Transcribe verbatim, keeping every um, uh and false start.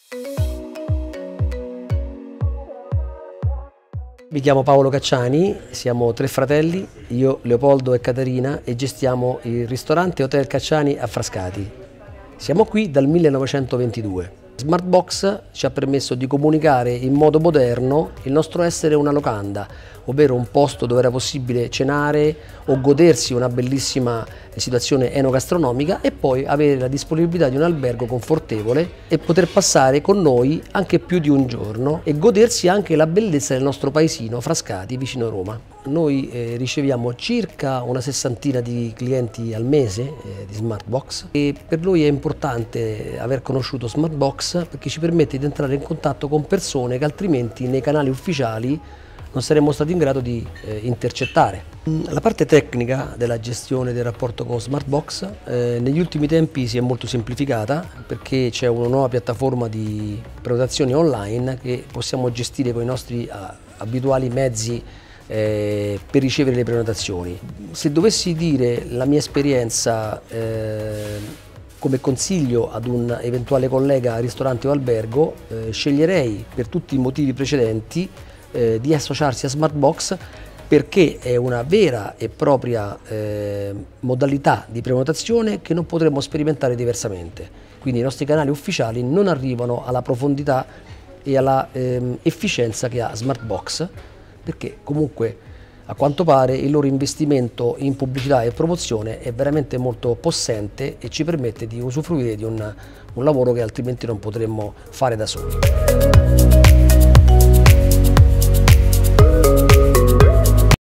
Mi chiamo Paolo Cacciani, siamo tre fratelli, io, Leopoldo e Caterina, e gestiamo il ristorante Hotel Cacciani a Frascati. Siamo qui dal millenovecentoventidue. Smartbox ci ha permesso di comunicare in modo moderno il nostro essere una locanda, ovvero un posto dove era possibile cenare o godersi una bellissima situazione enogastronomica e poi avere la disponibilità di un albergo confortevole e poter passare con noi anche più di un giorno e godersi anche la bellezza del nostro paesino Frascati vicino a Roma. Noi eh, riceviamo circa una sessantina di clienti al mese eh, di Smartbox e per noi è importante aver conosciuto Smartbox perché ci permette di entrare in contatto con persone che altrimenti nei canali ufficiali non saremmo stati in grado di eh, intercettare. La parte tecnica della gestione del rapporto con Smartbox eh, negli ultimi tempi si è molto semplificata perché c'è una nuova piattaforma di prenotazioni online che possiamo gestire con i nostri uh, abituali mezzi eh, per ricevere le prenotazioni. Se dovessi dire la mia esperienza eh, come consiglio ad un eventuale collega ristorante o albergo, eh, sceglierei per tutti i motivi precedenti Eh, di associarsi a Smartbox perché è una vera e propria eh, modalità di prenotazione che non potremmo sperimentare diversamente. Quindi i nostri canali ufficiali non arrivano alla profondità e alla ehm, efficienza che ha Smartbox, perché comunque a quanto pare il loro investimento in pubblicità e promozione è veramente molto possente e ci permette di usufruire di un, un lavoro che altrimenti non potremmo fare da soli.